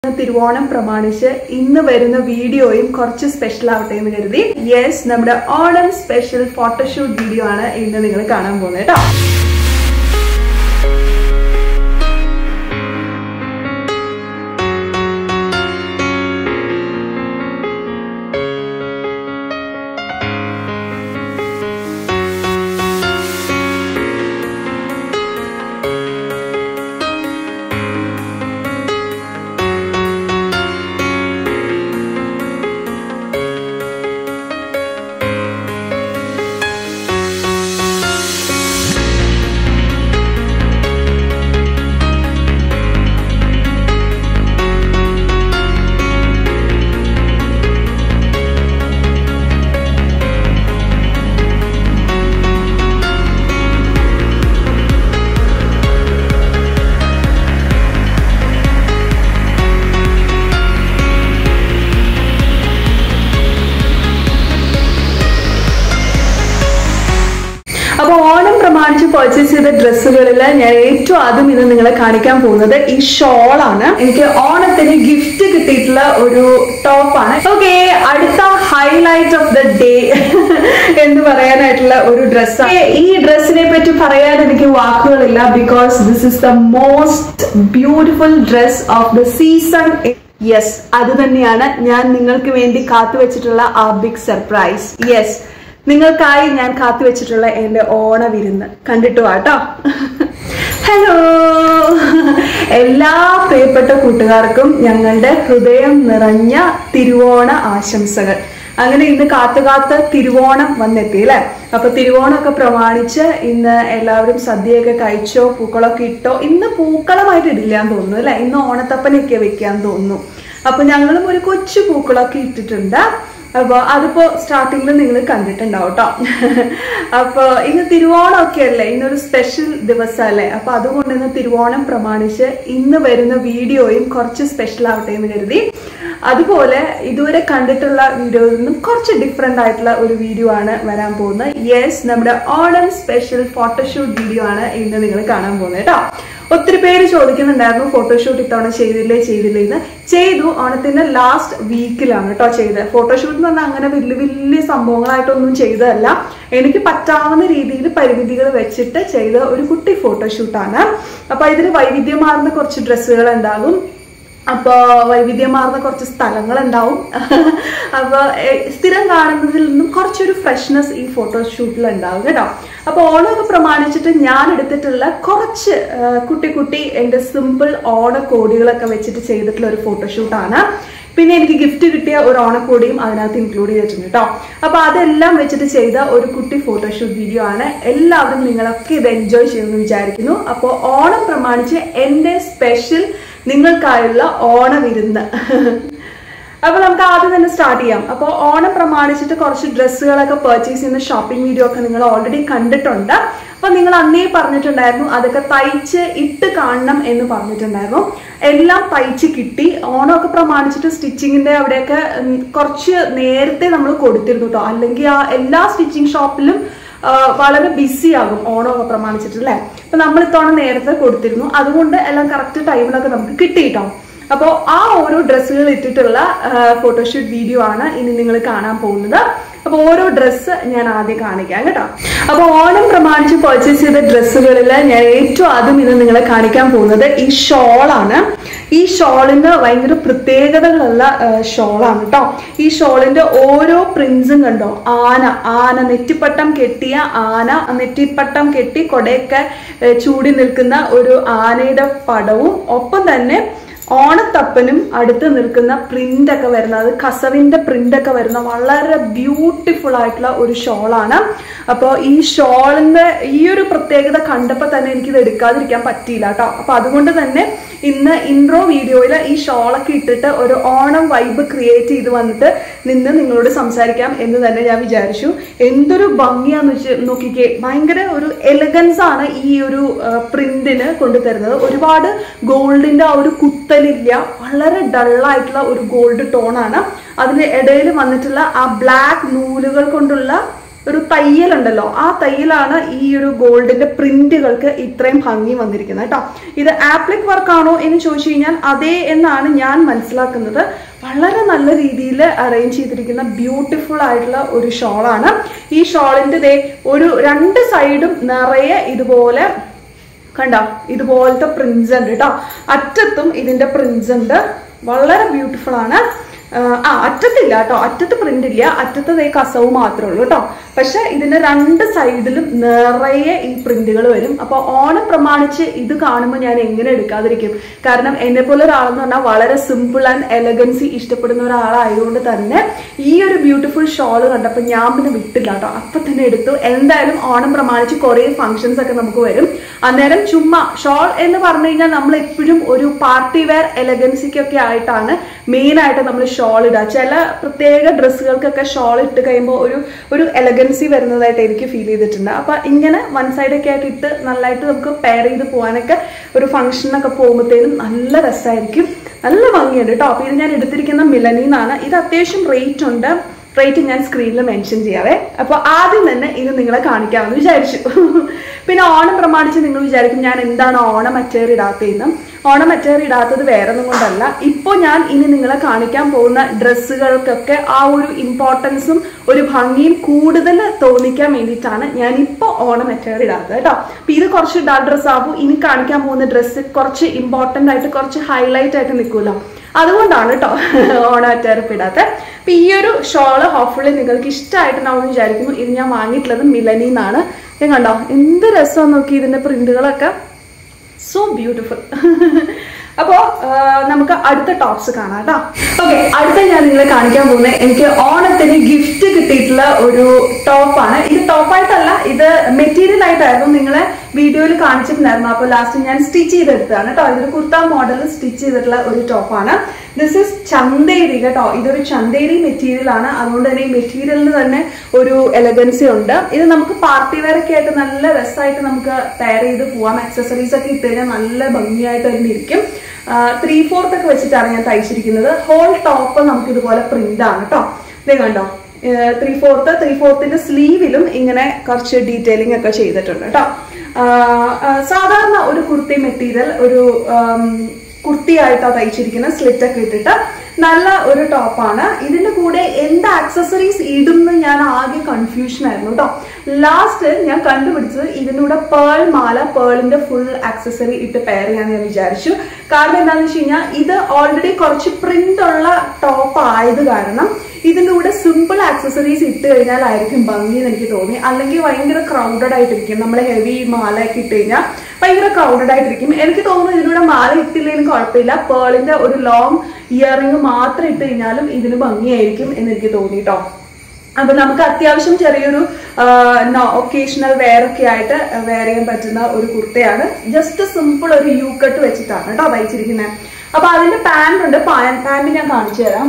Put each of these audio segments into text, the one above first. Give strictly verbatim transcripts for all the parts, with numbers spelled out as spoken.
തിരുവോണം പ്രമാണിച്ച് ഇന്ന് വരുന്ന വീഡിയോയും കുറച്ച് സ്പെഷ്യൽ ആവട്ടെ എന്ന് കരുതി. യെസ്, നമ്മുടെ ഓണം സ്പെഷ്യൽ ഫോട്ടോഷൂട്ട് വീഡിയോ ആണ് ഇന്ന് നിങ്ങൾ കാണാൻ പോകുന്നത് കേട്ടോ. അപ്പോൾ ഓണം പ്രമാണിച്ച് പർച്ചേസ് ചെയ്ത ഡ്രസ്സുകളിൽ ഞാൻ ഏറ്റവും ആദ്യം ഇന്ന് നിങ്ങളെ കാണിക്കാൻ പോകുന്നത് ഈ ഷോളാണ്. എനിക്ക് ഓണത്തിന് ഗിഫ്റ്റ് കിട്ടിയിട്ടുള്ള ഒരു ടോപ്പാണ്. ഓക്കെ, അടുത്ത ഹൈലൈറ്റ് ഓഫ് ദ ഡേ എന്ന് പറയാനായിട്ടുള്ള ഒരു ഡ്രസ്സാണ്. ഈ ഡ്രസ്സിനെ പറ്റി പറയാൻ എനിക്ക് വാക്കുകളില്ല. Because this is the most beautiful dress of the season. Yes, അത് തന്നെയാണ് ഞാൻ നിങ്ങൾക്ക് വേണ്ടി കാത്തുവെച്ചിട്ടുള്ള ആ ബിഗ് സർപ്രൈസ്. യെസ്, നിങ്ങൾക്കായി ഞാൻ കാത്തുവെച്ചിട്ടുള്ള എന്റെ ഓണവിരുന്ന് കണ്ടിട്ടു വാട്ടോ. ഹലോ, എല്ലാ പ്രിയപ്പെട്ട കൂട്ടുകാർക്കും ഞങ്ങളുടെ ഹൃദയം നിറഞ്ഞ തിരുവോണ ആശംസകൾ. അങ്ങനെ ഇന്ന് കാത്തുകാത്ത് തിരുവോണം വന്നെത്തി അല്ലെ. അപ്പൊ തിരുവോണമൊക്കെ പ്രമാണിച്ച് ഇന്ന് എല്ലാവരും സദ്യയൊക്കെ കഴിച്ചോ, പൂക്കളൊക്കെ ഇട്ടോ. ഇന്ന് പൂക്കളമായിട്ട് ഇടില്ലാന്ന് തോന്നുന്നു അല്ലെ, ഇന്ന് ഓണത്തപ്പനൊക്കെ വെക്കാൻ തോന്നുന്നു. അപ്പൊ ഞങ്ങളും ഒരു കൊച്ചു പൂക്കളൊക്കെ ഇട്ടിട്ടുണ്ട്. അപ്പൊ അതിപ്പോ സ്റ്റാർട്ടിങ്ങിൽ നിങ്ങൾ കണ്ടിട്ടുണ്ടാവും കേട്ടോ. അപ്പൊ ഇന്ന് തിരുവോണം ഒക്കെ അല്ലേ, ഇന്നൊരു സ്പെഷ്യൽ ദിവസമല്ലേ. അപ്പൊ അതുകൊണ്ട് ഇന്ന് തിരുവോണം പ്രമാണിച്ച് ഇന്ന് വരുന്ന വീഡിയോയും കുറച്ച് സ്പെഷ്യൽ ആവട്ടെ എന്ന് കരുതി. അതുപോലെ ഇതുവരെ കണ്ടിട്ടുള്ള വീഡിയോയിൽ നിന്നും കുറച്ച് ഡിഫറെന്റ് ആയിട്ടുള്ള ഒരു വീഡിയോ ആണ് വരാൻ പോകുന്നത്. യെസ്, നമ്മുടെ ഓണം സ്പെഷ്യൽ ഫോട്ടോഷൂട്ട് വീഡിയോ ആണ് ഇന്ന് നിങ്ങൾ കാണാൻ പോകുന്നത് കേട്ടോ. ഒത്തിരി പേര് ചോദിക്കുന്നുണ്ടായിരുന്നു ഫോട്ടോഷൂട്ട് ഇത്തവണ ചെയ്തില്ലേ ചെയ്തില്ലേ എന്ന്. ചെയ്തു, ഓണത്തിന്റെ ലാസ്റ്റ് വീക്കിലാണ് കേട്ടോ ചെയ്തത്. ഫോട്ടോഷൂട്ട് എന്ന് പറഞ്ഞാൽ അങ്ങനെ വലിയ വലിയ സംഭവങ്ങളായിട്ടൊന്നും ചെയ്തതല്ല. എനിക്ക് പറ്റാവുന്ന രീതിയിൽ പരിമിതികൾ വെച്ചിട്ട് ചെയ്ത ഒരു കുട്ടി ഫോട്ടോഷൂട്ടാണ്. അപ്പൊ ഇതിന് വൈവിധ്യമാർന്ന കുറച്ച് ഡ്രസ്സുകൾ ഉണ്ടാകും. അപ്പൊ വൈവിധ്യമാർന്ന കുറച്ച് സ്ഥലങ്ങൾ ഉണ്ടാവും. അപ്പൊ സ്ഥിരം കാണുന്നതിൽ നിന്നും കുറച്ചൊരു ഫ്രഷ്നെസ് ഈ ഫോട്ടോഷൂട്ടിൽ ഉണ്ടാവും കേട്ടോ. അപ്പൊ ഓണമൊക്കെ പ്രമാണിച്ചിട്ട് ഞാൻ എടുത്തിട്ടുള്ള കുറച്ച് കുട്ടി കുട്ടി എന്റെ സിമ്പിൾ ഓണക്കോടികളൊക്കെ വെച്ചിട്ട് ചെയ്തിട്ടുള്ള ഒരു ഫോട്ടോഷൂട്ടാണ്. പിന്നെ എനിക്ക് ഗിഫ്റ്റ് കിട്ടിയ ഒരു ഓണക്കോടിയും അതിനകത്ത് ഇൻക്ലൂഡ് ചെയ്തിട്ടുണ്ട് കേട്ടോ. അപ്പൊ അതെല്ലാം വെച്ചിട്ട് ചെയ്ത ഒരു കുട്ടി ഫോട്ടോഷൂട്ട് വീഡിയോ ആണ്. എല്ലാവരും നിങ്ങളൊക്കെ ഇത് എൻജോയ് ചെയ്യുമെന്ന് വിചാരിക്കുന്നു. അപ്പോൾ ഓണം പ്രമാണിച്ച് എന്റെ സ്പെഷ്യൽ നിങ്ങൾക്കായുള്ള ഓണവിരുന്ന്. അപ്പൊ നമുക്ക് ആദ്യം തന്നെ സ്റ്റാർട്ട് ചെയ്യാം. അപ്പോൾ ഓണം പ്രമാണിച്ചിട്ട് കുറച്ച് ഡ്രസ്സുകളൊക്കെ പർച്ചേസ് ചെയ്യുന്ന ഷോപ്പിംഗ് വീഡിയോ ഒക്കെ നിങ്ങൾ ഓൾറെഡി കണ്ടിട്ടുണ്ട്. അപ്പൊ നിങ്ങൾ അന്നേ പറഞ്ഞിട്ടുണ്ടായിരുന്നു അതൊക്കെ തയ്ച്ച് ഇട്ട് കാണണം എന്ന് പറഞ്ഞിട്ടുണ്ടായിരുന്നു. എല്ലാം തയ്ച്ച് കിട്ടി. ഓണമൊക്കെ പ്രമാണിച്ചിട്ട് സ്റ്റിച്ചിങ്ങിന്റെ അവിടെയൊക്കെ കുറച്ച് നേരത്തെ നമ്മൾ കൊടുത്തിരുന്നു കേട്ടോ. അല്ലെങ്കിൽ ആ എല്ലാ സ്റ്റിച്ചിങ് ഷോപ്പിലും വളരെ ബിസി ആകും ഓണമൊക്കെ പ്രമാണിച്ചിട്ട് അല്ലേ. അപ്പൊ നമ്മൾ ഇത്തവണ നേരത്തെ കൊടുത്തിരുന്നു. അതുകൊണ്ട് എല്ലാം കറക്റ്റ് ടൈമിലൊക്കെ നമുക്ക് കിട്ടിയിട്ടോ. അപ്പോൾ ആ ഓരോ ഡ്രസ്സുകൾ ഇട്ടിട്ടുള്ള ഫോട്ടോഷൂട്ട് വീഡിയോ ആണ് ഇനി നിങ്ങൾ കാണാൻ പോകുന്നത്. അപ്പൊ ഓരോ ഡ്രസ്സ് ഞാൻ ആദ്യം കാണിക്കാം കേട്ടോ. അപ്പൊ ഓണം പ്രമാണിച്ച് പർച്ചേസ് ചെയ്ത ഡ്രസ്സുകളിൽ ഞാൻ ഏറ്റവും ആദ്യം ഇന്ന് നിങ്ങളെ കാണിക്കാൻ പോകുന്നത് ഈ ഷോളാണ്. ഈ ഷോളിന് ഭയങ്കര പ്രത്യേകതകളുള്ള ഷോളാണ് കേട്ടോ. ഈ ഷോളിന്റെ ഓരോ പ്രിന്റ്സും കണ്ടോ, ആന ആന നെറ്റിപ്പട്ടം കെട്ടിയ ആന, നെറ്റിപ്പട്ടം കെട്ടി കൊടയൊക്കെ ചൂടി നിൽക്കുന്ന ഒരു ആനയുടെ പടവും, ഒപ്പം തന്നെ ഓണത്തപ്പനും അടുത്ത് നിൽക്കുന്ന പ്രിന്റ് ഒക്കെ വരുന്ന, അത് കസവിന്റെ പ്രിന്റ് ഒക്കെ വരുന്ന വളരെ ബ്യൂട്ടിഫുൾ ആയിട്ടുള്ള ഒരു ഷോളാണ്. അപ്പോൾ ഈ ഷോളിന്റെ ഈ ഒരു പ്രത്യേകത കണ്ടപ്പോൾ തന്നെ എനിക്കിത് എടുക്കാതിരിക്കാൻ പറ്റിയില്ല കേട്ടോ. അപ്പൊ അതുകൊണ്ട് തന്നെ ഇന്ന് ഇൻട്രോ വീഡിയോയിൽ ഈ ഷോളൊക്കെ ഇട്ടിട്ട് ഒരു ഓണം വൈബ് ക്രിയേറ്റ് ചെയ്ത് വന്നിട്ട് നിന്ന് നിങ്ങളോട് സംസാരിക്കാം എന്ന് തന്നെ ഞാൻ വിചാരിച്ചു. എന്തൊരു ഭംഗിയാന്ന് വെച്ച് നോക്കിക്കേ, ഭയങ്കര ഒരു എലഗൻസ് ആണ് ഈ ഒരു പ്രിന്റിന് കൊണ്ടുതരുന്നത്. ഒരുപാട് ഗോൾഡിന്റെ ആ ഒരു കുത്തലില്ല, വളരെ ഡള്ളായിട്ടുള്ള ഒരു ഗോൾഡ് ടോൺ ആണ്. അതിന് ഇടയിൽ വന്നിട്ടുള്ള ആ ബ്ലാക്ക് നൂലുകൾ കൊണ്ടുള്ള ഒരു തയ്യലുണ്ടല്ലോ, ആ തയ്യലാണ് ഈ ഒരു ഗോൾഡിന്റെ പ്രിന്റുകൾക്ക് ഇത്രയും ഭംഗി വന്നിരിക്കുന്നത് കേട്ടോ. ഇത് ആപ്ലിക് വർക്ക് ആണോ എന്ന് ചോദിച്ചു കഴിഞ്ഞാൽ അതെ എന്നാണ് ഞാൻ മനസ്സിലാക്കുന്നത്. വളരെ നല്ല രീതിയിൽ അറേഞ്ച് ചെയ്തിരിക്കുന്ന ബ്യൂട്ടിഫുൾ ആയിട്ടുള്ള ഒരു ഷോളാണ്. ഈ ഷോളിന്റെ ദേ ഒരു രണ്ട് സൈഡും നിറയെ ഇതുപോലെ കണ്ടോ, ഇതുപോലത്തെ പ്രിന്റ്സ് ഉണ്ട് കേട്ടോ. അറ്റത്തും ഇതിന്റെ പ്രിന്റ്സ് ഉണ്ട്, വളരെ ബ്യൂട്ടിഫുൾ ആണ്. ആ അറ്റത്തില്ല കേട്ടോ, അറ്റത്ത് പ്രിന്റ് ഇല്ല, അറ്റത്ത് ദേ കസവ് മാത്രമേ ഉള്ളൂ കേട്ടോ. പക്ഷെ ഇതിന്റെ രണ്ട് സൈഡിലും നിറയെ ഈ പ്രിന്റുകൾ വരും. അപ്പൊ ഓണം പ്രമാണിച്ച് ഇത് കാണുമ്പോൾ ഞാൻ എങ്ങനെ എടുക്കാതിരിക്കും? കാരണം എന്നെ പോലെ ഒരാളെന്ന് പറഞ്ഞാൽ വളരെ സിമ്പിൾ ആൻഡ് എലഗൻസി ഇഷ്ടപ്പെടുന്ന ഒരാളായതുകൊണ്ട് തന്നെ ഈ ഒരു ബ്യൂട്ടിഫുൾ ഷോൾ കണ്ടപ്പോൾ ഞാൻ പിന്നെ വിട്ടില്ല കേട്ടോ, അപ്പൊ തന്നെ എടുത്തു. എന്തായാലും ഓണം പ്രമാണിച്ച് കുറെ ഫംഗ്ഷൻസ് ഒക്കെ നമുക്ക് വരും. അന്നേരം ചുമ്മാ ഷോൾ എന്ന് പറഞ്ഞു കഴിഞ്ഞാൽ നമ്മൾ എപ്പോഴും ഒരു പാർട്ടി വെയർ എലഗൻസിക്കൊക്കെ ആയിട്ടാണ് മെയിൻ ആയിട്ട് നമ്മൾ ഷോൾ ഇടുക. ചില പ്രത്യേക ഡ്രസ്സുകൾക്കൊക്കെ ഷോൾ ഇട്ട് കഴിയുമ്പോൾ ഒരു ഒരു എലഗൻസി വരുന്നതായിട്ട് എനിക്ക് ഫീൽ ചെയ്തിട്ടുണ്ട്. അപ്പൊ ഇങ്ങനെ വൺ സൈഡൊക്കെ ആയിട്ട് ഇട്ട് നല്ലതായിട്ട് നമുക്ക് പെയർ ചെയ്ത് പോകാനൊക്കെ ഒരു ഫംഗ്ഷനൊക്കെ പോകുമ്പോഴത്തേനും നല്ല രസമായിരിക്കും, നല്ല ഭംഗിയുണ്ട് കേട്ടോ. അപ്പൊ ഇത് ഞാൻ എടുത്തിരിക്കുന്ന മിലനിന്നാണ്. ഇത് അത്യാവശ്യം റേറ്റ് ഉണ്ട്, റേറ്റ് ഞാൻ സ്ക്രീനിൽ മെൻഷൻ ചെയ്യാവേ. അപ്പൊ ആദ്യം തന്നെ ഇത് നിങ്ങളെ കാണിക്കാമെന്ന് വിചാരിച്ചു. പിന്നെ ഓണം പ്രമാണിച്ച് നിങ്ങൾ വിചാരിക്കും ഞാൻ എന്താണ് ഓണം അറ്റയർ ഇടാത്തതെന്ന്. ഓണം അറ്റയർ ഇടാത്തത് വേറെ ഒന്നും കൊണ്ടല്ല, ഇപ്പോൾ ഞാൻ ഇനി നിങ്ങളെ കാണിക്കാൻ പോകുന്ന ഡ്രസ്സുകൾക്കൊക്കെ ആ ഒരു ഇമ്പോർട്ടൻസും ഒരു ഭംഗിയും കൂടുതൽ തോന്നിക്കാൻ വേണ്ടിയിട്ടാണ് ഞാൻ ഇപ്പോൾ ഓണം അറ്റയർ ഇടാത്തത് കേട്ടോ. അപ്പൊ ഇത് കുറച്ച് ഡാർക്ക് ഡ്രസ്സ് ആകുമ്പോൾ ഇനി കാണിക്കാൻ പോകുന്ന ഡ്രസ്സ് കുറച്ച് ഇമ്പോർട്ടൻ്റ് ആയിട്ട് കുറച്ച് ഹൈലൈറ്റ് ആയിട്ട് നിൽക്കുമല്ലോ, അതുകൊണ്ടാണ് കേട്ടോ ഓണം അറ്റയർ ഇടാത്തത്. അപ്പൊ ഈ ഒരു ഷോള് ഹോപ്പ്ഫുള്ളി നിങ്ങൾക്ക് ഇഷ്ടമായിട്ടുണ്ടാവും വിചാരിക്കുന്നു. ഇത് ഞാൻ വാങ്ങിയിട്ടുള്ളത് മിലനിന്നാണ്. ഞാൻ കണ്ടോ എന്ത് രസം നോക്കി, ഇതിന്റെ പ്രിന്റുകളൊക്കെ സോ ബ്യൂട്ടിഫുൾ. അപ്പോ നമുക്ക് അടുത്ത ടോപ്സ് കാണാം കേട്ടോ. ഓക്കെ, അടുത്ത ഞാൻ നിങ്ങളെ കാണിക്കാൻ പോകുന്നത് എനിക്ക് ഓണത്തിന് ഗിഫ്റ്റ് കിട്ടിയിട്ടുള്ള ഒരു ടോപ്പാണ്. ഇത് ടോപ്പായിട്ടല്ല, ഇത് മെറ്റീരിയൽ ആയിട്ടായിരുന്നു നിങ്ങളെ വീഡിയോയിൽ കാണിച്ചിട്ടുണ്ടായിരുന്നു. അപ്പോൾ ലാസ്റ്റ് ഞാൻ സ്റ്റിച്ച് ചെയ്തെടുത്തതാണ് കേട്ടോ. ഇതൊരു കുർത്ത മോഡലിൽ സ്റ്റിച്ച് ചെയ്തിട്ടുള്ള ഒരു ടോപ്പാണ്. ദിസ് ഇസ് ചന്തേരി കേട്ടോ. ഇതൊരു ചന്തേരി മെറ്റീരിയൽ ആണ്, അതുകൊണ്ട് തന്നെ ഈ മെറ്റീരിയലിന് തന്നെ ഒരു എലഗൻസി ഉണ്ട്. ഇത് നമുക്ക് പാർട്ടി വെയർ ഒക്കെ ആയിട്ട് നല്ല രസമായിട്ട് നമുക്ക് പെയർ ചെയ്ത് പോവാം. ആക്സസറീസ് ഒക്കെ ഇട്ട് കഴിഞ്ഞാൽ നല്ല ഭംഗിയായിട്ട് തന്നെ ഇരിക്കും. ത്രീ ഫോർത്ത് ഒക്കെ വെച്ചിട്ടാണ് ഞാൻ തയ്ച്ചിരിക്കുന്നത്. ഹോൾ ടോപ്പ് നമുക്ക് ഇതുപോലെ പ്രിന്റ് ആണ് കേട്ടോ. ഇത് കണ്ടോ, ത്രീ ഫോർത്ത് ത്രീ ഫോർത്തിന്റെ സ്ലീവിലും ഇങ്ങനെ കുറച്ച് ഡീറ്റെയിലിംഗ് ഒക്കെ ചെയ്തിട്ടുണ്ട് കേട്ടോ. സാധാരണ ഒരു കുർത്തി മെറ്റീരിയൽ ഒരു കുർത്തിയായിട്ടാണ് തയ്ച്ചിരിക്കുന്നത്, സ്ലിറ്റ് ഒക്കെ ഇട്ടിട്ട് നല്ല ഒരു ടോപ്പാണ്. ഇതിന്റെ കൂടെ എന്ത് ആക്സസറീസ് ഇടുന്ന് ഞാൻ ആകെ കൺഫ്യൂഷൻ ആയിരുന്നു കേട്ടോ. ലാസ്റ്റ് ഞാൻ കണ്ടുപിടിച്ചത് ഇതിന്റെ കൂടെ പേൾ മാല, പേളിന്റെ ഫുൾ ആക്സസറി ഇട്ട് പെയർ ചെയ്യാന്ന് ഞാൻ വിചാരിച്ചു. കാരണം എന്താണെന്ന് വെച്ച് കഴിഞ്ഞാൽ ഇത് ഓൾറെഡി കുറച്ച് പ്രിന്റ് ഉള്ള ടോപ്പ് ആയത് കാരണം ഇതിന്റെ കൂടെ സിമ്പിൾ ആക്സസറീസ് ഇട്ട് കഴിഞ്ഞാലായിരിക്കും ഭംഗി എന്ന് എനിക്ക് തോന്നി. അല്ലെങ്കിൽ ഭയങ്കര ക്രൗഡഡ് ആയിട്ടിരിക്കും. നമ്മൾ ഹെവി മാല ഒക്കെ ഇട്ട് കഴിഞ്ഞാൽ ഭയങ്കര ക്രൗഡഡ് ആയിട്ടിരിക്കും. എനിക്ക് തോന്നുന്നു ഇതിലൂടെ മാല ഇട്ടില്ലെങ്കിലും കുഴപ്പമില്ല, പേളിന്റെ ഒരു ലോങ് ഇയറിംഗ് മാത്രം ഇട്ട് കഴിഞ്ഞാലും ഇതിന് ഭംഗിയായിരിക്കും എന്ന് എനിക്ക് തോന്നി കേട്ടോ. അപ്പൊ നമുക്ക് അത്യാവശ്യം ചെറിയൊരു ഒക്കേഷണൽ വെയർ ഒക്കെ ആയിട്ട് വെയർ ചെയ്യാൻ പറ്റുന്ന ഒരു കുർത്തയാണ്. ജസ്റ്റ് സിമ്പിൾ ഒരു യു കട്ട് വെച്ചിട്ടാണ് കേട്ടോ തയ്ച്ചിരിക്കുന്നത്. അപ്പൊ അതിന്റെ പാന്റ് ഉണ്ട്, പാന്റ് ഞാൻ കാണിച്ചു തരാം.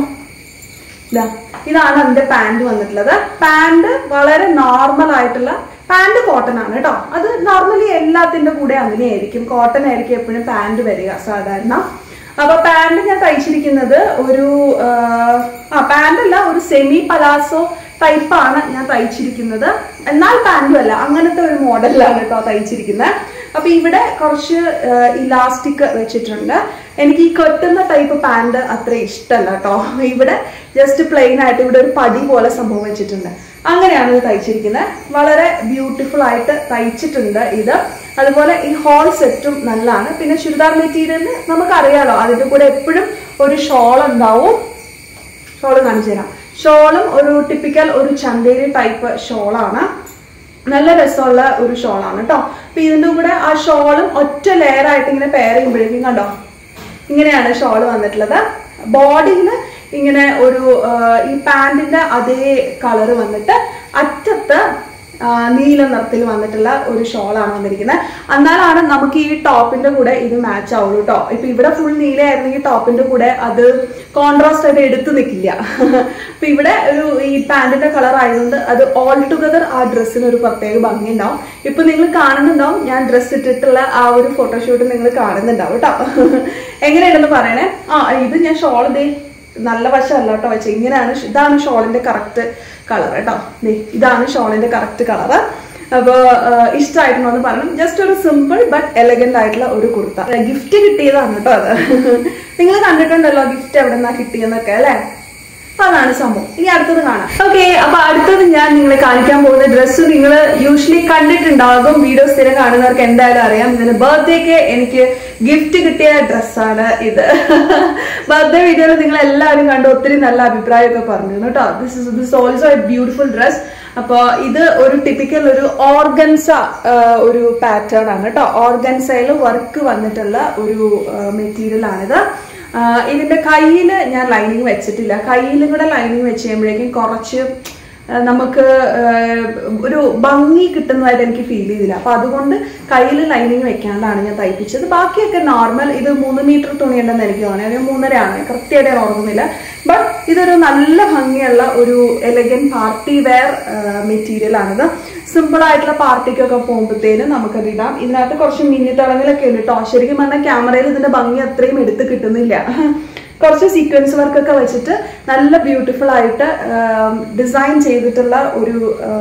ഇതാണ് അതിന്റെ പാന്റ് വന്നിട്ടുള്ളത്. പാന്റ് വളരെ നോർമൽ ആയിട്ടുള്ള പാന്റ് കോട്ടൺ ആണ് കേട്ടോ. അത് നോർമലി എല്ലാത്തിന്റെ കൂടെ അങ്ങനെയായിരിക്കും, കോട്ടൺ ആയിരിക്കും എപ്പോഴും പാന്റ് വരിക സാധാരണ. അപ്പൊ പാന്റ് ഞാൻ തയ്ച്ചിരിക്കുന്നത് ഒരു ആ പാന്റ് അല്ല, ഒരു സെമി പലാസോ ടൈപ്പാണ് ഞാൻ തയ്ച്ചിരിക്കുന്നത്. എന്നാൽ പാന്റും അല്ല, അങ്ങനത്തെ ഒരു മോഡലിലാണ് കേട്ടോ തയ്ച്ചിരിക്കുന്നത്. അപ്പൊ ഇവിടെ കുറച്ച് ഇലാസ്റ്റിക് വെച്ചിട്ടുണ്ട്. എനിക്ക് ഈ കെട്ടുന്ന ടൈപ്പ് പാന്റ് അത്ര ഇഷ്ടമല്ല കേട്ടോ. ഇവിടെ ജസ്റ്റ് പ്ലെയിൻ ആയിട്ട് ഇവിടെ ഒരു പടി പോലെ സംഭവം വെച്ചിട്ടുണ്ട്. അങ്ങനെയാണ് ഇത് തയ്ച്ചിരിക്കുന്നത്. വളരെ ബ്യൂട്ടിഫുൾ ആയിട്ട് തയ്ച്ചിട്ടുണ്ട് ഇത്. അതുപോലെ ഈ ഹോൾ സെറ്റും നല്ലതാണ്. പിന്നെ ചുരിദാർ മെറ്റീരിയലിന് നമുക്കറിയാലോ അതിന്റെ കൂടെ എപ്പോഴും ഒരു ഷോൾ ഉണ്ടാവും. ഷോള് കാണിച്ചു തരാം. ഷോളും ഒരു ടിപ്പിക്കൽ ഒരു ചന്തേരി ടൈപ്പ് ഷോളാണ്. നല്ല രസമുള്ള ഒരു ഷോളാണ് കേട്ടോ. അപ്പൊ ഇതിന്റെ കൂടെ ആ ഷോളും ഒറ്റ ലെയർ ആയിട്ട് ഇങ്ങനെ പെയർ ചെയ്യുമ്പോഴേക്കും കണ്ടോ ഇങ്ങനെയാണ് ഷോള് വന്നിട്ടുള്ളത്. ബോഡിയില് ഇങ്ങനെ ഒരു ഈ പാന്റിന്റെ അതേ കളറ് വന്നിട്ട് അറ്റത്ത് നീല നിറത്തിൽ വന്നിട്ടുള്ള ഒരു ഷോളാണ് വന്നിരിക്കുന്നത്. എന്നാലാണ് നമുക്ക് ഈ ടോപ്പിന്റെ കൂടെ ഇത് മാച്ച് ആവുള്ളൂ കേട്ടോ. ഇപ്പൊ ഇവിടെ ഫുൾ നീലയായിരുന്നെങ്കിൽ ടോപ്പിന്റെ കൂടെ അത് കോൺട്രാസ്റ്റ് ആയിട്ട് എടുത്തു നിൽക്കില്ല. അപ്പൊ ഇവിടെ ഒരു ഈ പാന്റിന്റെ കളർ ആയതുകൊണ്ട് അത് ഓൾ ടുഗദർ ആ ഡ്രസ്സിന് ഒരു പ്രത്യേക ഭംഗി ഉണ്ടാവും. ഇപ്പൊ നിങ്ങൾ കാണുന്നുണ്ടാവും, ഞാൻ ഡ്രസ്സ് ഇട്ടിട്ടുള്ള ആ ഒരു ഫോട്ടോഷൂട്ട് നിങ്ങൾ കാണുന്നുണ്ടാവും കേട്ടോ. എങ്ങനെയുണ്ടെന്ന് പറയണേ. ആ ഇത് ഞാൻ ഷോൾ ദേ നല്ല വശമല്ല കേട്ടോ വെച്ചാൽ ഇങ്ങനെയാണ്. ഇതാണ് ഷോളിന്റെ കറക്റ്റ് കളർ കേട്ടോ. ഇതാണ് ഷോളിന്റെ കറക്റ്റ് കളറ്. അപ്പോൾ ഇഷ്ടമായിട്ടുണ്ടോ എന്ന് പറഞ്ഞു. ജസ്റ്റ് ഒരു സിമ്പിൾ ബട്ട് എലഗന്റ് ആയിട്ടുള്ള ഒരു കുർത്ത. ഗിഫ്റ്റ് കിട്ടിയതാണ് കേട്ടോ അത്. നിങ്ങൾ കണ്ടിട്ടുണ്ടല്ലോ ഗിഫ്റ്റ് എവിടെ നിന്നാ കിട്ടിയെന്നൊക്കെ അല്ലെ. അപ്പൊ അതാണ് സംഭവം. ഇനി അടുത്തത് കാണാം. ഓക്കെ, അപ്പൊ അടുത്തത് ഞാൻ നിങ്ങളെ കാണിക്കാൻ പോകുന്ന ഡ്രസ്സ് നിങ്ങൾ യൂഷ്വലി കണ്ടിട്ടുണ്ടാകും. വീഡിയോ സ്ഥിരം കാണുന്നവർക്ക് എന്തായാലും അറിയാം. ഇതിന് ബർത്ത്ഡേക്ക് എനിക്ക് ഗിഫ്റ്റ് കിട്ടിയ ഡ്രസ്സാണ് ഇത്. ബർത്ത്ഡേ വീഡിയോയിൽ നിങ്ങൾ എല്ലാവരും കണ്ടു ഒത്തിരി നല്ല അഭിപ്രായമൊക്കെ പറഞ്ഞിരുന്നു കേട്ടോ. This is this also a beautiful dress. അപ്പൊ ഇത് ഒരു ടിപ്പിക്കൽ ഒരു ഓർഗൻസ ഒരു പാറ്റേൺ ആണ് കേട്ടോ. ഓർഗൻസയിൽ വർക്ക് വന്നിട്ടുള്ള ഒരു മെറ്റീരിയൽ ആണിത്. ഇതിന്റെ കയ്യിൽ ഞാൻ ലൈനിങ് വെച്ചിട്ടില്ല. കയ്യിലും കൂടെ ലൈനിങ് വെച്ച് കഴിയുമ്പോഴേക്കും കുറച്ച് നമുക്ക് ഒരു ഭംഗി കിട്ടുന്നതായിട്ട് എനിക്ക് ഫീൽ ചെയ്തില്ല. അപ്പൊ അതുകൊണ്ട് കയ്യിൽ ലൈനിങ് വെക്കാണ്ടാണ് ഞാൻ തയ്പ്പിച്ചത്. ബാക്കിയൊക്കെ നോർമൽ. ഇത് മൂന്ന് മീറ്റർ തുണിയുണ്ടെന്ന് എനിക്ക് തോന്നി. ഒരു മൂന്നര ആണ്, കൃത്യമായിട്ട് ഞാൻ ഓർക്കുന്നില്ല. ബട്ട് ഇതൊരു നല്ല ഭംഗിയുള്ള ഒരു എലഗന്റ് പാർട്ടി വെയർ മെറ്റീരിയൽ ആണിത്. സിമ്പിൾ ആയിട്ടുള്ള പാർട്ടിക്കൊക്കെ പോകുമ്പോഴത്തേനും നമുക്കത് ഇടാം. ഇതിനകത്ത് കുറച്ച് മിന്നിത്തിളങ്ങിലൊക്കെ ഉണ്ട് കേട്ടോ. ശരിക്കും പറഞ്ഞാൽ ക്യാമറയിൽ ഇതിന്റെ ഭംഗി അത്രയും എടുത്ത് കിട്ടുന്നില്ല. കുറച്ച് സീക്വൻസ് വർക്കൊക്കെ വെച്ചിട്ട് നല്ല ബ്യൂട്ടിഫുൾ ആയിട്ട് ഡിസൈൻ ചെയ്തിട്ടുള്ള ഒരു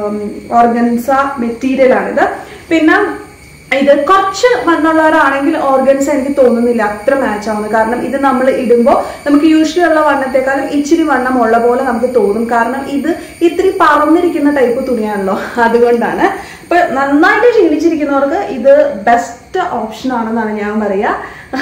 ഓർഗൻസ മെറ്റീരിയൽ ആണിത്. പിന്നെ ഇത് കുറച്ച് വണ്ണുള്ളവരാണെങ്കിൽ ഓർഗൻസ എനിക്ക് തോന്നുന്നില്ല അത്ര മാച്ച് ആവുന്നത്. കാരണം ഇത് നമ്മൾ ഇടുമ്പോൾ നമുക്ക് യൂഷ്വലി ഉള്ള വണ്ണത്തെക്കാളും ഇച്ചിരി വണ്ണം ഉള്ള പോലെ നമുക്ക് തോന്നും. കാരണം ഇത് ഇത്തിരി പറന്നിരിക്കുന്ന ടൈപ്പ് തുണിയാണല്ലോ, അതുകൊണ്ടാണ്. അപ്പൊ നന്നായിട്ട് ക്ഷീണിച്ചിരിക്കുന്നവർക്ക് ഇത് ബെസ്റ്റ് ഓപ്ഷൻ ആണെന്നാണ് ഞാൻ പറയാ.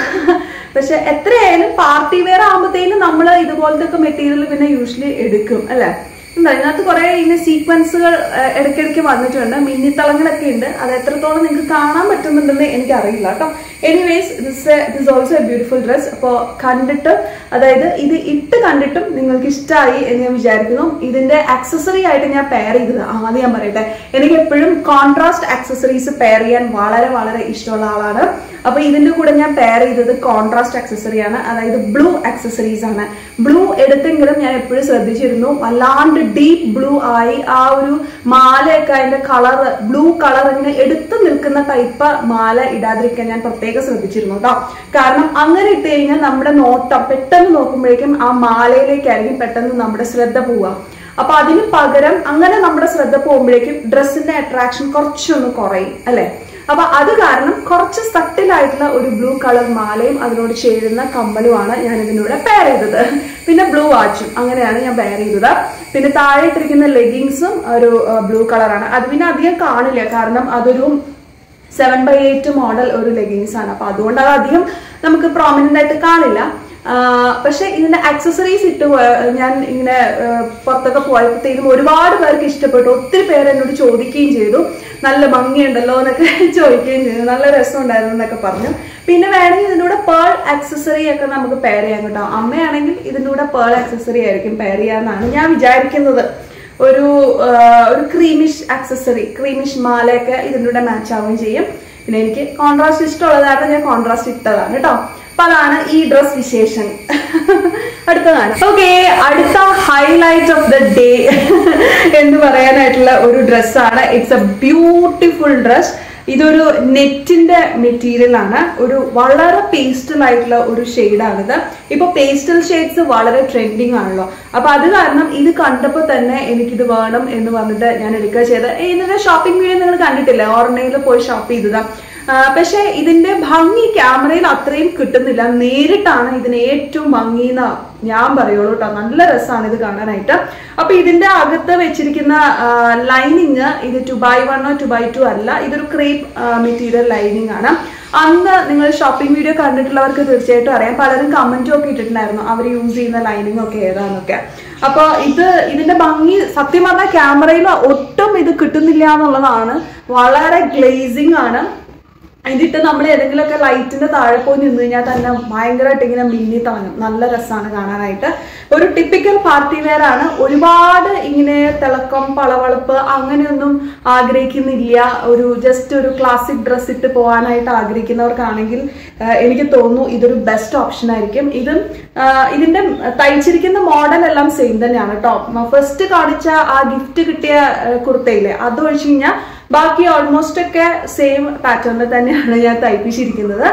പക്ഷെ എത്രയായാലും പാർട്ടി വെയർ ആകുമ്പോഴത്തേനും നമ്മൾ ഇതുപോലത്തെ ഒക്കെ മെറ്റീരിയൽ പിന്നെ യൂഷ്വലി എടുക്കും അല്ലെ. എന്താ ഇതിനകത്ത് കുറെ ഇങ്ങനെ സീക്വൻസുകൾ ഇടയ്ക്കിടയ്ക്ക് വന്നിട്ടുണ്ട്. മിന്നിത്തളങ്ങളൊക്കെ ഉണ്ട്. അത് എത്രത്തോളം നിങ്ങൾക്ക് കാണാൻ പറ്റുന്നുണ്ടെന്ന് എനിക്ക് അറിയില്ല കേട്ടോ. Anyways this this also a beautiful dress. അപ്പോൾ കണ്ടിട്ട്, അതായത് ഇത് ഇട്ട് കണ്ടിട്ടും നിങ്ങൾക്ക് ഇഷ്ടമായി എന്ന് ഞാൻ വിചാരിക്കുന്നു. ഇതിന്റെ ആക്സസറി ആയിട്ട് ഞാൻ പെയർ ചെയ്തത് ആദ്യം ഞാൻ പറയട്ടെ, എനിക്ക് എപ്പോഴും കോൺട്രാസ്റ്റ് ആക്സസറീസ് പെയർ ചെയ്യാൻ വളരെ വളരെ ഇഷ്ടമുള്ള ആളാണ്. അപ്പൊ ഇതിന്റെ കൂടെ ഞാൻ പെയർ ചെയ്തത് കോൺട്രാസ്റ്റ് ആക്സസറി ആണ്, അതായത് ബ്ലൂ ആക്സസറീസ് ആണ്. ബ്ലൂ എടുത്തെങ്കിലും ഞാൻ എപ്പോഴും ശ്രദ്ധിച്ചിരുന്നു വല്ലാണ്ട് ഡീപ്പ് ബ്ലൂ ആയി ആ ഒരു മാലയൊക്കെ അതിന്റെ കളർ ബ്ലൂ കളർ ഇങ്ങനെ എടുത്തു നിൽക്കുന്ന ടൈപ്പ് മാല ഇടാതിരിക്കാൻ ഞാൻ പ്രത്യേകം ശ്രദ്ധിച്ചിരുന്നു കേട്ടോ. കാരണം അങ്ങനെ ഇട്ട് കഴിഞ്ഞാൽ നമ്മുടെ നോട്ടം പെട്ടെന്ന് നോക്കുമ്പോഴേക്കും ആ മാലയിലേക്കായിരിക്കും പെട്ടെന്ന് നമ്മുടെ ശ്രദ്ധ പോവുക. അപ്പൊ അതിന് പകരം അങ്ങനെ നമ്മുടെ ശ്രദ്ധ പോകുമ്പോഴേക്കും ഡ്രസ്സിന്റെ അട്രാക്ഷൻ കുറച്ചൊന്ന് കുറയും അല്ലെ. അപ്പൊ അത് കാരണം കുറച്ച് സട്ടിലായിട്ടുള്ള ഒരു ബ്ലൂ കളർ മാലയും അതിനോട് ചേരുന്ന കമ്മലുമാണ് ഞാൻ ഇതിനൂടെ പെയർ ചെയ്തത്. പിന്നെ ബ്ലൂ വാച്ചും അങ്ങനെയാണ് ഞാൻ പെയർ ചെയ്തത്. പിന്നെ താഴെ ഇട്ടിരിക്കുന്ന ലെഗിങ്സും ഒരു ബ്ലൂ കളറാണ്. അത് പിന്നെ അധികം കാണില്ല, കാരണം അതൊരു സെവൻ ബൈ എയ്റ്റ് മോഡൽ ഒരു ലെഗിങ്സ് ആണ്. അപ്പൊ അതുകൊണ്ട് അത് അധികം നമുക്ക് പ്രോമിനന്റ് ആയിട്ട് കാണില്ല. പക്ഷെ ഇതിന്റെ ആക്സസറീസ് ഇട്ട് ഞാൻ ഇങ്ങനെ പുറത്തൊക്കെ പോയപ്പോഴത്തേക്കും ഒരുപാട് പേർക്ക് ഇഷ്ടപ്പെട്ടു. ഒത്തിരി പേര് എന്നോട് ചോദിക്കുകയും ചെയ്തു, നല്ല ഭംഗിയുണ്ടല്ലോ എന്നൊക്കെ ചോദിക്കുകയും ചെയ്തു, നല്ല രസം ഉണ്ടായിരുന്നു എന്നൊക്കെ പറഞ്ഞു. പിന്നെ വേണമെങ്കിൽ ഇതിൻ്റെ കൂടെ പേൾ ആക്സസറി ഒക്കെ നമുക്ക് പെയർ ചെയ്യാൻ കേട്ടോ. അമ്മയാണെങ്കിൽ ഇതിൻ്റെ കൂടെ പേൾ ആക്സസറി ആയിരിക്കും പെയർ ചെയ്യാന്നാണ് ഞാൻ വിചാരിക്കുന്നത്. ഒരു ഒരു ക്രീമിഷ് ആക്സസറി, ക്രീമിഷ് മാലയൊക്കെ ഇതിൻ്റെ കൂടെ മാച്ച് ആവുകയും ചെയ്യും. പിന്നെ എനിക്ക് കോൺട്രാസ്റ്റ് ഇഷ്ടമുള്ളത് കാരണം ഞാൻ കോൺട്രാസ്റ്റ് ഇട്ടതാണ് കേട്ടോ. അപ്പൊ അതാണ് ഈ ഡ്രസ് വിശേഷം. അടുത്തതാണ് ഓക്കെ, അടുത്ത ഹൈലൈറ്റ് ഓഫ് ദ ഡേ എന്ന് പറയാനായിട്ടുള്ള ഒരു ഡ്രസ്സാണ്. It's a beautiful dress. ഇതൊരു നെറ്റിന്റെ മെറ്റീരിയൽ ആണ്. ഒരു വളരെ പേസ്റ്റൽ ആയിട്ടുള്ള ഒരു ഷെയ്ഡാണിത്. ഇപ്പൊ പേസ്റ്റൽ ഷെയ്ഡ്സ് വളരെ ട്രെൻഡിങ് ആണല്ലോ. അപ്പൊ അത് കാരണം ഇത് കണ്ടപ്പോൾ തന്നെ എനിക്കിത് വേണം എന്ന് പറഞ്ഞിട്ട് ഞാൻ എടുക്കുക ചെയ്തത്. ഇതിന്റെ ഷോപ്പിംഗ് വീഡിയോ നിങ്ങൾ കണ്ടിട്ടില്ല, ഓർണയിൽ പോയി ഷോപ്പ് ചെയ്തതാ. പക്ഷെ ഇതിന്റെ ഭംഗി ക്യാമറയിൽ അത്രയും കിട്ടുന്നില്ല. നേരിട്ടാണ് ഇതിന് ഏറ്റവും ഭംഗി എന്ന് ഞാൻ പറയുള്ളൂ കേട്ടോ. നല്ല രസമാണ് ഇത് കാണാനായിട്ട്. അപ്പൊ ഇതിന്റെ അകത്ത് വെച്ചിരിക്കുന്ന ലൈനിങ് ഇത് ടു ബൈ വണ്ണോ ടു ബൈ ടു അല്ല, ഇതൊരു ക്രേപ്പ് മെറ്റീരിയൽ ലൈനിങ് ആണ്. അന്ന് നിങ്ങൾ ഷോപ്പിംഗ് വീഡിയോ കണ്ടിട്ടുള്ളവർക്ക് തീർച്ചയായിട്ടും അറിയാം. പലരും കമന്റും ഒക്കെ ഇട്ടിട്ടുണ്ടായിരുന്നു അവർ യൂസ് ചെയ്യുന്ന ലൈനിങ് ഒക്കെ ഏതാന്നൊക്കെ. അപ്പൊ ഇത് ഇതിന്റെ ഭംഗി സത്യം പറഞ്ഞാൽ ക്യാമറയിൽ ഒട്ടും ഇത് കിട്ടുന്നില്ല എന്നുള്ളതാണ്. വളരെ ഗ്ലേസിങ് ആണ്. ഇതിട്ട് നമ്മൾ ഏതെങ്കിലുമൊക്കെ ലൈറ്റിന്റെ താഴെ പോയി നിന്ന് കഴിഞ്ഞാൽ തന്നെ ഭയങ്കരമായിട്ട് ഇങ്ങനെ മിന്നി തിളങ്ങും. നല്ല രസമാണ് കാണാനായിട്ട്. ഒരു ടിപ്പിക്കൽ പാർട്ടി വെയർ ആണ്. ഒരുപാട് ഇങ്ങനെ തിളക്കം പളവളപ്പ് അങ്ങനെയൊന്നും ആഗ്രഹിക്കുന്നില്ല. ഒരു ജസ്റ്റ് ഒരു ക്ലാസിക് ഡ്രസ് ഇട്ട് പോകാനായിട്ട് ആഗ്രഹിക്കുന്നവർക്കാണെങ്കിൽ എനിക്ക് തോന്നുന്നു ഇതൊരു ബെസ്റ്റ് ഓപ്ഷൻ ആയിരിക്കും. ഇത് ഇതിന്റെ തയ്ച്ചിരിക്കുന്ന മോഡൽ എല്ലാം സെയിം തന്നെയാണ് കേട്ടോ. ഫസ്റ്റ് കാണിച്ച ആ ഗിഫ്റ്റ് കിട്ടിയ കുർത്തയില്ലേ, അത് ഒഴിച്ചു കഴിഞ്ഞാൽ ബാക്കി ഓൾമോസ്റ്റ് ഒക്കെ സെയിം പാറ്റേണിൽ തന്നെയാണ് ഞാൻ തയ്പ്പിച്ചിരിക്കുന്നത്.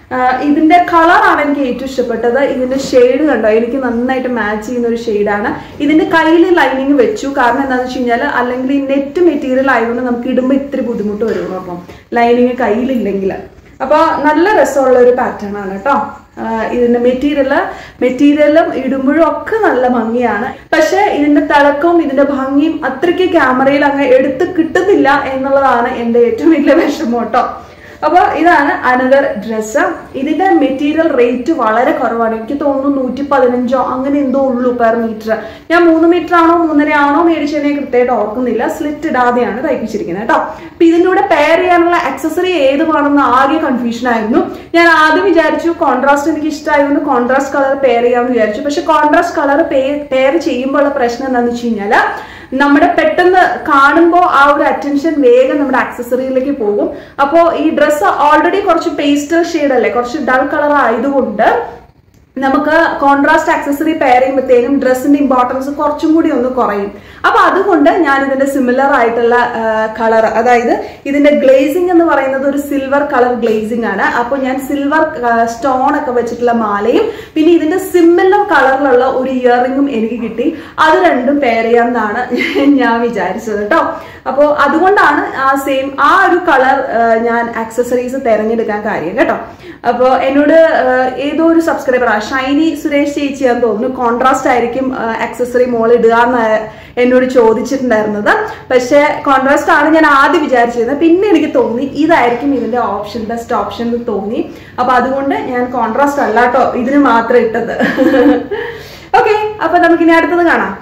ഇതിന്റെ കളറാണ് എനിക്ക് ഏറ്റവും ഇഷ്ടപ്പെട്ടത്. ഇതിന്റെ ഷെയ്ഡ് കണ്ടോ, എനിക്ക് നന്നായിട്ട് മാച്ച് ചെയ്യുന്ന ഒരു ഷെയ്ഡാണ്. ഇതിന്റെ കയ്യിൽ ലൈനിങ് വെച്ചു, കാരണം എന്താണെന്ന് വെച്ച് കഴിഞ്ഞാൽ അല്ലെങ്കിൽ ഈ നെറ്റ് മെറ്റീരിയൽ ആയതുകൊണ്ട് നമുക്ക് ഇടുമ്പോൾ ഇത്തിരി ബുദ്ധിമുട്ട് വരുന്നു അപ്പം ലൈനിങ് കയ്യിലില്ലെങ്കിൽ. അപ്പോൾ നല്ല രസമുള്ള ഒരു പാറ്റേൺ ആണ് കേട്ടോ. ഇതിന്റെ മെറ്റീരിയല് മെറ്റീരിയലും ഇടുമ്പോഴും ഒക്കെ നല്ല ഭംഗിയാണ്. പക്ഷെ ഇതിന്റെ തിളക്കവും ഇതിന്റെ ഭംഗിയും അത്രയ്ക്ക് ക്യാമറയിൽ അങ്ങ് എടുത്ത് കിട്ടുന്നില്ല എന്നുള്ളതാണ് എൻ്റെ ഏറ്റവും വലിയ വിഷമം കേട്ടോ. അപ്പോൾ ഇതാണ് അനദർ ഡ്രസ്സ്. ഇതിന്റെ മെറ്റീരിയൽ റേറ്റ് വളരെ കുറവാണ്. എനിക്ക് തോന്നുന്നു നൂറ്റി പതിനഞ്ചോ അങ്ങനെ എന്തോ ഉള്ളൂ പെർ മീറ്റർ. ഞാൻ മൂന്ന് മീറ്റർ ആണോ മൂന്നര ആണോ മേടിച്ചതിനെ കൃത്യമായിട്ട് ഓർക്കുന്നില്ല. സ്ലിറ്റ് ഇടാതെയാണ് തയ്പ്പിച്ചിരിക്കുന്നത് കേട്ടോ. അപ്പൊ ഇതിൻ്റെ കൂടെ പെയർ ചെയ്യാനുള്ള ആക്സസറി ഏത് വേണമെന്ന് ആകെ കൺഫ്യൂഷൻ ആയിരുന്നു. ഞാൻ ആദ്യം വിചാരിച്ചു കോൺട്രാസ്റ്റ് എനിക്ക് ഇഷ്ടമായതുകൊണ്ട് കോൺട്രാസ്റ്റ് കളർ പെയർ ചെയ്യാമെന്ന് വിചാരിച്ചു. പക്ഷെ കോൺട്രാസ്റ്റ് കളർ പെയർ ചെയ്യുമ്പോൾ ഉള്ള പ്രശ്നം എന്താണെന്ന് വെച്ച് കഴിഞ്ഞാൽ നമ്മുടെ പെട്ടെന്ന് കാണുമ്പോൾ ആ ഒരു അറ്റൻഷൻ വേഗം നമ്മുടെ ആക്സസറിയിലേക്ക് പോകും. അപ്പോൾ ഈ ഡ്രസ്സ് ഓൾറെഡി കുറച്ച് പേസ്റ്റൽ ഷെയ്ഡ് അല്ലേ, കുറച്ച് ഡൾ കളർ ആയതുകൊണ്ട് നമുക്ക് കോൺട്രാസ്റ്റ് ആക്സസറി പെയർ ചെയ്യുമ്പോഴത്തേനും ഡ്രസ്സിന്റെ ഇമ്പോർട്ടൻസ് കുറച്ചും കൂടി ഒന്ന് കുറയും. അപ്പൊ അതുകൊണ്ട് ഞാൻ ഇതിന്റെ സിമിലർ ആയിട്ടുള്ള കളർ, അതായത് ഇതിന്റെ ഗ്ലേസിംഗ് എന്ന് പറയുന്നത് ഒരു സിൽവർ കളർ ഗ്ലേസിംഗ് ആണ്. അപ്പൊ ഞാൻ സിൽവർ സ്റ്റോൺ ഒക്കെ വെച്ചിട്ടുള്ള മാലയും പിന്നെ ഇതിന്റെ സിമിലർ കളറിലുള്ള ഒരു ഇയറിംഗും എനിക്ക് കിട്ടി. അത് രണ്ടും പെയർ ചെയ്യാമെന്നാണ് ഞാൻ വിചാരിച്ചത് കേട്ടോ. അപ്പോൾ അതുകൊണ്ടാണ് ആ സെയിം ആ ഒരു കളർ ഞാൻ ആക്സസറീസ് തിരഞ്ഞെടുക്കാൻ കാര്യം കേട്ടോ. അപ്പോൾ എന്നോട് ഏതോ ഒരു സബ്സ്ക്രൈബർ ഷൈനി സുരേഷ് ചേച്ചിയാന്ന് തോന്നുന്നു കോൺട്രാസ്റ്റ് ആയിരിക്കും ആക്സസറി മോൾ ഇടുക എന്ന് എന്നോട് ചോദിച്ചിട്ടുണ്ടായിരുന്നത്. പക്ഷെ കോൺട്രാസ്റ്റ് ആണ് ഞാൻ ആദ്യം വിചാരിച്ചിരുന്നത്. പിന്നെ എനിക്ക് തോന്നി ഇതായിരിക്കും ഇതിന്റെ ഓപ്ഷൻ, ബെസ്റ്റ് ഓപ്ഷൻ എന്ന് തോന്നി. അപ്പൊ അതുകൊണ്ട് ഞാൻ കോൺട്രാസ്റ്റ് അല്ല കേട്ടോ ഇതിന് മാത്രം ഇട്ടത്. ഓക്കെ, അപ്പൊ നമുക്കിനി അടുത്തത് കാണാം.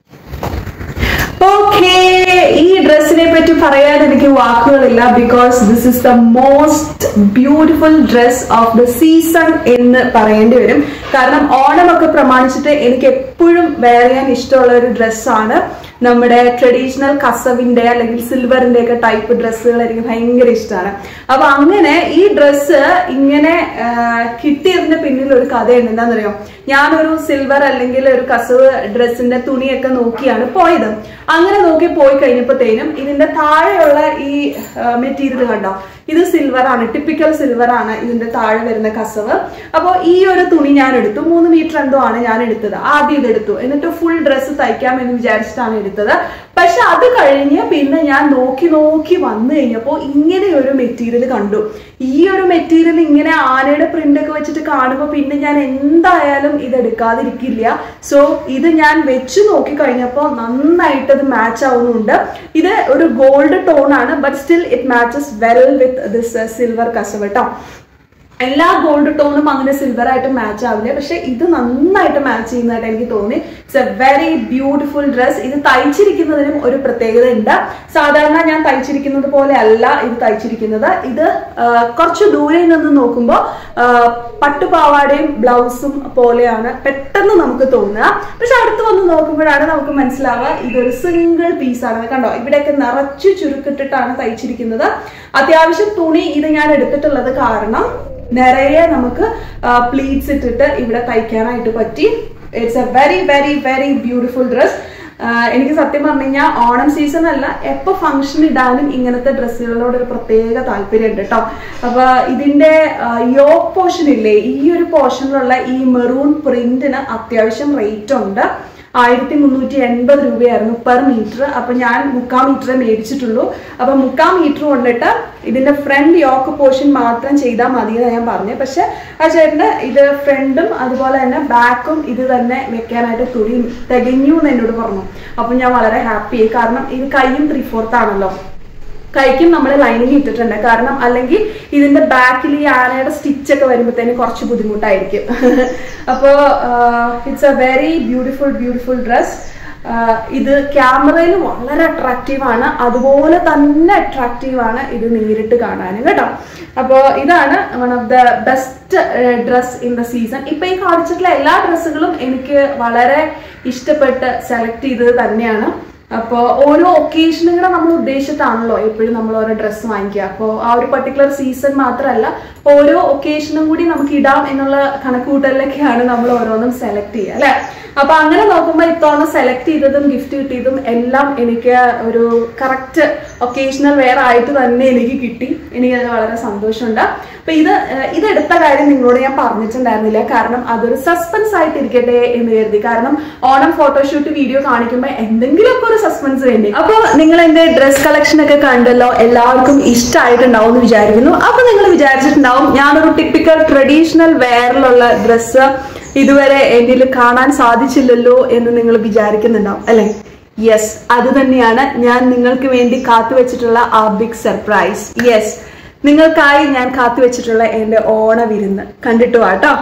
ഓക്കെ, ഈ ഡ്രസ്സിനെ പറ്റി പറയാൻ എനിക്ക് വാക്കുകളില്ല. Because this is the most beautiful dress of the season എന്ന് പറയേണ്ടി വരും. കാരണം ഓണമൊക്കെ പ്രമാണിച്ചിട്ട് എനിക്ക് എപ്പോഴും വെയർ ചെയ്യാൻ ഇഷ്ടമുള്ള ഒരു ഡ്രസ്സാണ് നമ്മുടെ ട്രഡീഷണൽ കസവിന്റെ അല്ലെങ്കിൽ സിൽവറിന്റെ ഒക്കെ ടൈപ്പ് ഡ്രസ്സുകൾ എനിക്ക് ഭയങ്കര ഇഷ്ടമാണ്. അപ്പൊ അങ്ങനെ ഈ ഡ്രസ്സ് ഇങ്ങനെ കിട്ടിയതിന്റെ പിന്നിൽ ഒരു കഥയുണ്ട്. എന്താണെന്നറിയോ, ഞാനൊരു സിൽവർ അല്ലെങ്കിൽ ഒരു കസവ് ഡ്രസ്സിന്റെ തുണിയൊക്കെ നോക്കിയാണ് പോയത്. അങ്ങനെ നോക്കി പോയി കഴിഞ്ഞപ്പോഴത്തേനും ഇതിന്റെ താഴെയുള്ള ഈ മെറ്റീരിയൽ കണ്ടോ, ഇത് സിൽവർ ആണ്, ടിപ്പിക്കൽ സിൽവർ ആണ് ഇതിന്റെ താഴെ വരുന്ന കസവ്. അപ്പോൾ ഈ ഒരു തുണി ഞാൻ എടുത്തു. മൂന്ന് മീറ്റർ എന്തോ ആണ് ഞാൻ എടുത്തത്. ആദ്യം ഇതെടുത്തു, എന്നിട്ട് ഫുൾ ഡ്രസ്സ് തയ്ക്കാം എന്ന് വിചാരിച്ചിട്ടാണ് എടുത്തത്. പക്ഷെ അത് കഴിഞ്ഞ് പിന്നെ ഞാൻ നോക്കി നോക്കി വന്നു കഴിഞ്ഞപ്പോൾ ഇങ്ങനെ ഒരു മെറ്റീരിയൽ കണ്ടു. ഈ ഒരു മെറ്റീരിയൽ ഇങ്ങനെ ആനയുടെ പ്രിന്റ് ഒക്കെ വെച്ചിട്ട് കാണുമ്പോൾ പിന്നെ ഞാൻ എന്തായാലും ഇത് എടുക്കാതിരിക്കില്ല. സോ ഇത് ഞാൻ വെച്ച് നോക്കി കഴിഞ്ഞപ്പോൾ നന്നായിട്ട് അത് മാച്ച് ആവുന്നുണ്ട്. ഇത് ഒരു ഗോൾഡ് ടോൺ ആണ്, but still it matches well with this silver kasavu കേട്ടോ. എല്ലാ ഗോൾഡ് ടോണും അങ്ങനെ സിൽവർ ആയിട്ട് മാച്ച് ആവില്ല, പക്ഷെ ഇത് നന്നായിട്ട് മാച്ച് ചെയ്യുന്നതായിട്ട് എനിക്ക് തോന്നി. It's a very beautiful dress. ഇത് തയ്ച്ചിരിക്കുന്നതിനും ഒരു പ്രത്യേകത ഉണ്ട്. സാധാരണ ഞാൻ തയ്ച്ചിരിക്കുന്നത് പോലെ അല്ല ഇത് തയ്ച്ചിരിക്കുന്നത്. ഇത് കുറച്ച് ദൂരെ നിന്ന് നോക്കുമ്പോൾ പട്ടുപാവാടയും ബ്ലൗസും പോലെയാണ് പെട്ടെന്ന് നമുക്ക് തോന്നുക. പക്ഷെ അടുത്ത് വന്ന് നോക്കുമ്പോഴാണ് നമുക്ക് മനസ്സിലാവുക ഇതൊരു സിംഗിൾ പീസാണ്. കണ്ടോ, ഇവിടെയൊക്കെ നിറച്ചു ചുരുക്കിട്ടിട്ടാണ് തയ്ച്ചിരിക്കുന്നത്. അത്യാവശ്യം തുണി ഇത് ഞാൻ എടുത്തിട്ടുള്ളത് കാരണം നിറയെ നമുക്ക് പ്ലീറ്റ്സ് ഇട്ടിട്ട് ഇവിടെ തയ്ക്കാനായിട്ട് പറ്റി. It's a very very very beautiful dress. എനിക്ക് സത്യം പറഞ്ഞു കഴിഞ്ഞാൽ ഓണം സീസൺ അല്ല, എപ്പോ ഫംഗ്ഷൻ ഇടാനും ഇങ്ങനത്തെ ഡ്രസ്സുകളോട് ഒരു പ്രത്യേക താല്പര്യം ഉണ്ട് കേട്ടോ. അപ്പൊ ഇതിന്റെ യോക്ക് പോർഷൻ ഇല്ലേ, ഈ ഒരു പോർഷനിലുള്ള ഈ മെറൂൺ പ്രിന്റിന് അത്യാവശ്യം റേറ്റ് ഉണ്ട്. ആയിരത്തി മുന്നൂറ്റി എൺപത് രൂപയായിരുന്നു പെർ മീറ്റർ. അപ്പൊ ഞാൻ മുക്കാൽ മീറ്ററേ മേടിച്ചിട്ടുള്ളൂ. അപ്പൊ മുക്കാൽ മീറ്റർ കൊണ്ടിട്ട് ഇതിന്റെ ഫ്രണ്ട് യോക്ക് പോർഷൻ മാത്രം ചെയ്താൽ മതി എന്ന് ഞാൻ പറഞ്ഞു. പക്ഷെ ആ ചേട്ടന് ഇത് ഫ്രണ്ടും അതുപോലെ തന്നെ ബാക്കും ഇത് തന്നെ വെക്കാനായിട്ട് തുണി തികഞ്ഞു എന്ന് എന്നോട് പറഞ്ഞു. അപ്പൊ ഞാൻ വളരെ ഹാപ്പിയായി. കാരണം ഇത് കൈയും ത്രീ ഫോർത്ത് ആണല്ലോ, കൈക്കും നമ്മൾ ലൈനിങ് ഇട്ടിട്ടുണ്ട്. കാരണം അല്ലെങ്കിൽ ഇതിന്റെ ബാക്കിൽ ഈ ആനയുടെ സ്റ്റിച്ച് ഒക്കെ വരുമ്പോഴത്തേന് കുറച്ച് ബുദ്ധിമുട്ടായിരിക്കും. അപ്പോൾ it's a very beautiful beautiful dress. ഇത് ക്യാമറയിൽ വളരെ അട്രാക്റ്റീവ് ആണ്, അതുപോലെ തന്നെ അട്രാക്റ്റീവ് ആണ് ഇത് നേരിട്ട് കാണാനും കേട്ടോ. അപ്പോൾ ഇതാണ് one of the best dress in the season. ഇപ്പൊ ഈ കാണിച്ചിട്ടുള്ള എല്ലാ ഡ്രസ്സുകളും എനിക്ക് വളരെ ഇഷ്ടപ്പെട്ട് സെലക്ട് ചെയ്തത് തന്നെയാണ്. അപ്പോൾ ഓരോ ഒക്കേഷനുകളെ നമ്മൾ ഉദ്ദേശിച്ചിട്ടാണല്ലോ എപ്പോഴും നമ്മൾ ഓരോ ഡ്രസ്സ് വാങ്ങിക്കുക. അപ്പോൾ ആ ഒരു പർട്ടിക്കുലർ സീസൺ മാത്രമല്ല, ഓരോ ഒക്കേഷനും കൂടി നമുക്ക് ഇടാം എന്നുള്ള കണക്കുകൂട്ടലിലൊക്കെയാണ് നമ്മൾ ഓരോന്നും സെലക്ട് ചെയ്യുക അല്ലെ. അപ്പൊ അങ്ങനെ നോക്കുമ്പോൾ ഇത്തവണ സെലക്ട് ചെയ്തതും ഗിഫ്റ്റ് കിട്ടിയതും എല്ലാം എനിക്ക് ഒരു കറക്റ്റ് ഒക്കേഷണൽ വെയർ ആയിട്ട് തന്നെ എനിക്ക് കിട്ടി. എനിക്കത് വളരെ സന്തോഷമുണ്ട്. അപ്പൊ ഇത് ഇതെടുത്ത കാര്യം നിങ്ങളോട് ഞാൻ പറഞ്ഞിട്ടുണ്ടായിരുന്നില്ല, കാരണം അതൊരു സസ്പെൻസ് ആയിട്ട് ഇരിക്കട്ടെ എന്ന് കരുതി. കാരണം ഓണം ഫോട്ടോഷൂട്ട് വീഡിയോ കാണിക്കുമ്പോൾ എന്തെങ്കിലുമൊക്കെ ഒരു സസ്പെൻസ് വേണ്ടി. അപ്പൊ നിങ്ങൾ എന്റെ ഡ്രസ് കളക്ഷൻ ഒക്കെ കണ്ടല്ലോ, എല്ലാവർക്കും ഇഷ്ടമായിട്ടുണ്ടാവും എന്ന് വിചാരിക്കുന്നു. അപ്പൊ നിങ്ങൾ വിചാരിച്ചിട്ടുണ്ടാവും ഞാനൊരു ടിപ്പിക്കൽ ട്രഡീഷണൽ വെയറിലുള്ള ഡ്രസ്സ് ഇതുവരെ എന്നിൽ കാണാൻ സാധിച്ചില്ലല്ലോ എന്ന് നിങ്ങൾ വിചാരിക്കുന്നുണ്ടാവും അല്ലെ. യെസ്, അത് തന്നെയാണ് ഞാൻ നിങ്ങൾക്ക് വേണ്ടി കാത്തുവെച്ചിട്ടുള്ള ആ ബിഗ് സർപ്രൈസ്. യെസ്, നിങ്ങൾക്കായി ഞാൻ കാത്തുവെച്ചിട്ടുള്ള എന്റെ ഓണ വിരുന്ന് കണ്ടിട്ട് വാട്ടോ.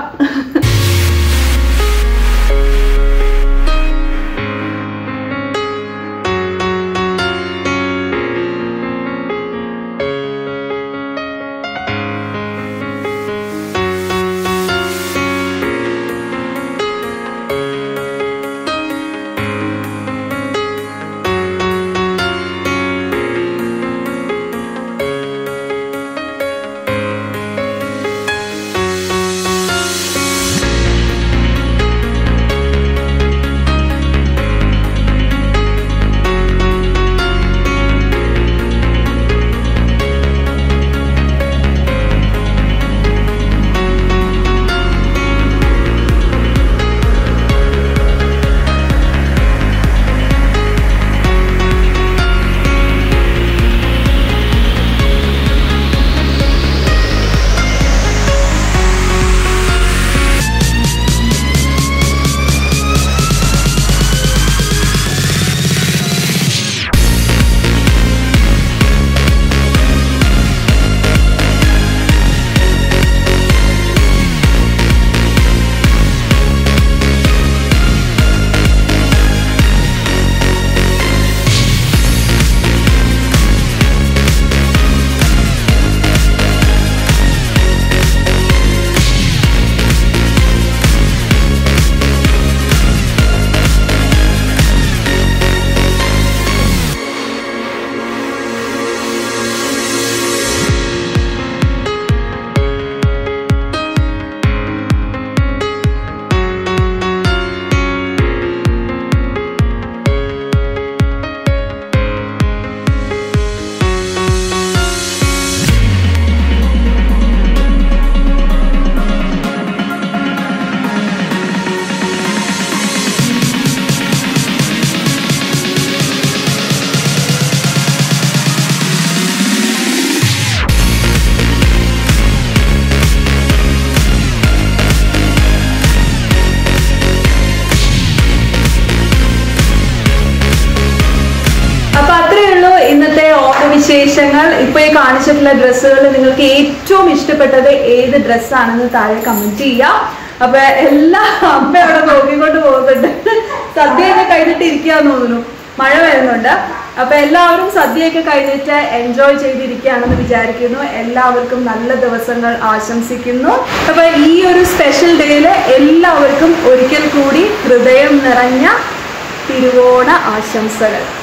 വിശേഷങ്ങൾ. ഇപ്പൊ ഈ കാണിച്ചിട്ടുള്ള ഡ്രസ്സുകൾ നിങ്ങൾക്ക് ഏറ്റവും ഇഷ്ടപ്പെട്ടത് ഏത് ഡ്രസ്സാണെന്ന് താഴെ കമന്റ് ചെയ്യാം. അപ്പൊ എല്ലാ അമ്മ അവിടെ നോക്കിക്കൊണ്ട് പോകുന്നുണ്ട്. സദ്യയൊക്കെ കഴിഞ്ഞിട്ട് ഇരിക്കാന്ന് തോന്നുന്നു, മഴ വരുന്നുണ്ട്. അപ്പൊ എല്ലാവരും സദ്യയൊക്കെ കഴിഞ്ഞിട്ട് എൻജോയ് ചെയ്തിരിക്കുകയാണെന്ന് വിചാരിക്കുന്നു. എല്ലാവർക്കും നല്ല ദിവസങ്ങൾ ആശംസിക്കുന്നു. അപ്പൊ ഈ ഒരു സ്പെഷ്യൽ ഡേയില് എല്ലാവർക്കും ഒരിക്കൽ കൂടി ഹൃദയം നിറഞ്ഞ തിരുവോണ ആശംസകൾ.